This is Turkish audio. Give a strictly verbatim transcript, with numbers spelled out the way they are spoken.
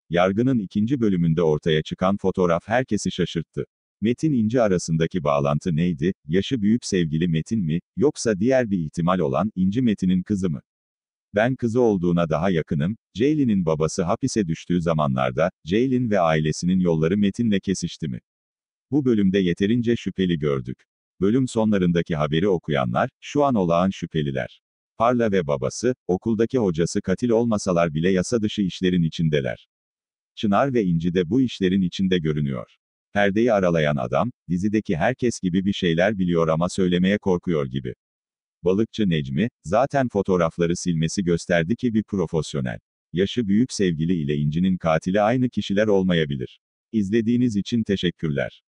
Yargı'nın ikinci bölümünde ortaya çıkan fotoğraf herkesi şaşırttı. Metin İnci arasındaki bağlantı neydi? Yaşı büyük sevgili Metin mi, yoksa diğer bir ihtimal olan İnci Metin'in kızı mı? Ben kızı olduğuna daha yakınım. Ceylin'in babası hapise düştüğü zamanlarda, Ceylin ve ailesinin yolları Metin'le kesişti mi? Bu bölümde yeterince şüpheli gördük. Bölüm sonlarındaki haberi okuyanlar, şu an olağan şüpheliler. Parla ve babası, okuldaki hocası katil olmasalar bile yasa dışı işlerin içindeler. Çınar ve İnci de bu işlerin içinde görünüyor. Perdeyi aralayan adam, dizideki herkes gibi bir şeyler biliyor ama söylemeye korkuyor gibi. Balıkçı Necmi, zaten fotoğrafları silmesi gösterdi ki bir profesyonel. Yaşı büyük sevgili ile İnci'nin katili aynı kişiler olmayabilir. İzlediğiniz için teşekkürler.